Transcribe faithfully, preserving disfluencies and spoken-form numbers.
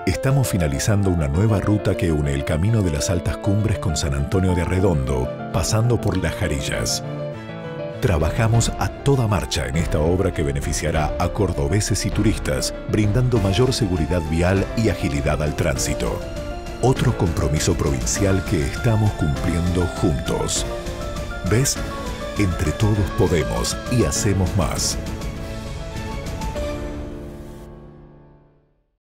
Estamos finalizando una nueva ruta que une el Camino de las Altas Cumbres con San Antonio de Redondo, pasando por Las Jarillas. Trabajamos a toda marcha en esta obra que beneficiará a cordobeses y turistas, brindando mayor seguridad vial y agilidad al tránsito. Otro compromiso provincial que estamos cumpliendo juntos. ¿Ves? Entre todos podemos y hacemos más.